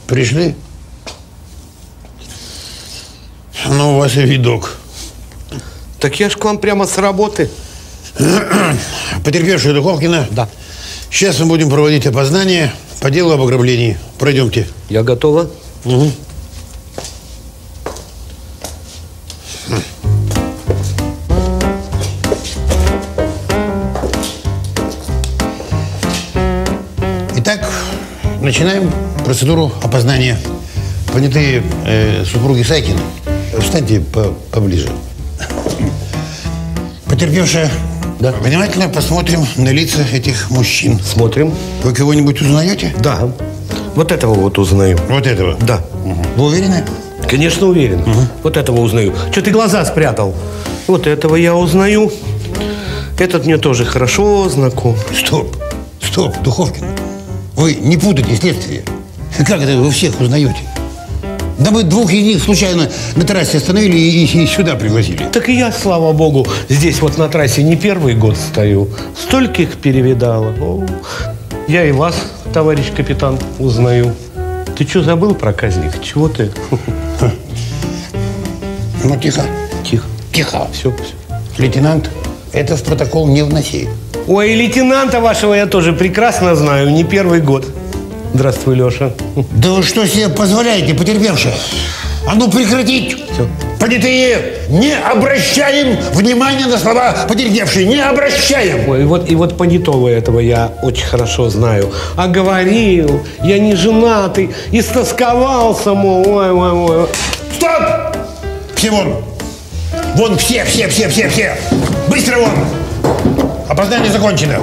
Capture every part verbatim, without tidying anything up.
Пришли? Ну, у вас и видок. Так я ж к вам прямо с работы. Потерпевшая Духовкина? Да. Сейчас мы будем проводить опознание по делу об ограблении. Пройдемте. Я готова. Угу. Итак, начинаем процедуру опознания. Понятые э, супруги Сайкины, встаньте по поближе. Потерпевшая, да. Внимательно посмотрим на лица этих мужчин. Смотрим. Вы кого-нибудь узнаете? Да. Вот этого вот узнаю. Вот этого? Да. Угу. Вы уверены? Конечно, уверен. Угу. Вот этого узнаю. Че ты глаза спрятал? Вот этого я узнаю. Этот мне тоже хорошо знаком. Стоп, стоп, Духовкина. Вы не путайте следствие. Как это вы всех узнаете? Да мы двух из них случайно на трассе остановили и, и сюда пригласили. Так и я, слава богу, здесь вот на трассе не первый год стою. Стольких перевидала. О, я и вас, товарищ капитан, узнаю. Ты что, забыл, проказник? Чего ты? Ну, тихо. Тихо. Тихо. Все, все. Лейтенант, это в протокол не вноси. Ой, и лейтенанта вашего я тоже прекрасно знаю. Не первый год. Здравствуй, Леша. Да вы что себе позволяете, потерпевшая? А ну прекратить! Все. Понятые, не обращаем внимания на слова потерпевшей. Не обращаем! Ой, и вот, и вот понятого этого я очень хорошо знаю. А говорил, я не женатый, истосковался, мол, ой, ой, ой. Стоп! Все вон! Вон все, все, все, все, все! Быстро вон! Опознание закончено.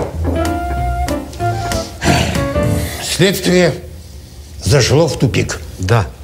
Следствие зашло в тупик. Да.